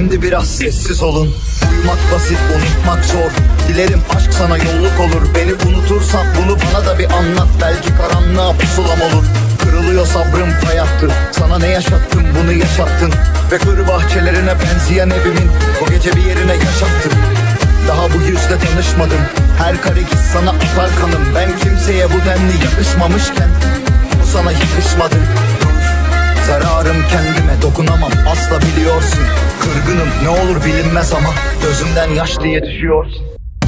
Şimdi biraz sessiz olun. Uyumak basit, unutmak zor. Dilerim aşk sana yolluk olur. Beni unutursan bunu bana da bir anlat. Belki karanlığa pusulam olur. Kırılıyor sabrım hayattı. Sana ne yaşattım bunu yaşattın. Ve kır bahçelerine benzeyen evimin o gece bir yerine yaşattın. Daha bu yüzle tanışmadım. Her kare git sana atar kanım. Ben kimseye bu denli yakışmamışken bu sana yakışmadı. Zararım kendime, dokunamam asla biliyorsun. Kırgınım ne olur bilinmez ama gözümden yaş diye düşüyorsun.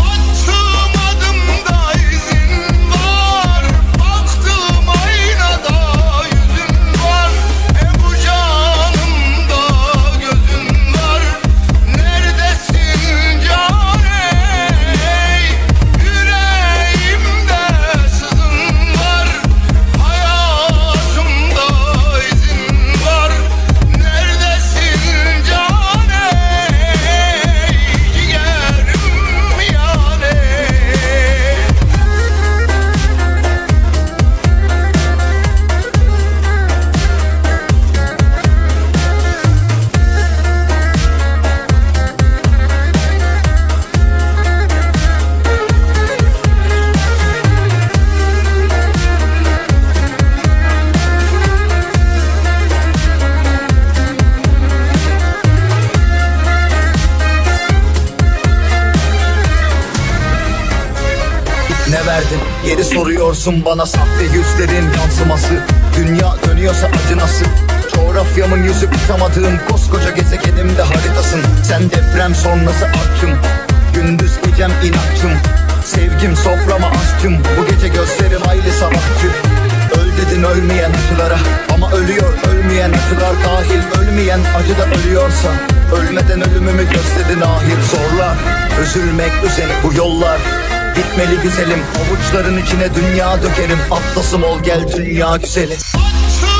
Ne verdin? Geri soruyorsun bana sahte yüzlerin yansıması. Dünya dönüyorsa acı nasıl? Coğrafyamın yüzü tutamadığım koskoca gezegenimde haritasın. Sen deprem sonrası artçım, gündüz gecem inatçım. Sevgim soframa aşkım, bu gece gözlerim hayli savaşçı. Öl dedin ölmeyen acılara ama ölüyor ölmeyen acılar dahil. Ölmeyen acı da ölüyorsa ölmeden ölümümü gözledin ahir. Zorlar, üzülmek üzere bu yollar bitmeli güzelim. Avuçların içine dünya dökerim. Atlasım ol gel dünya güzeli.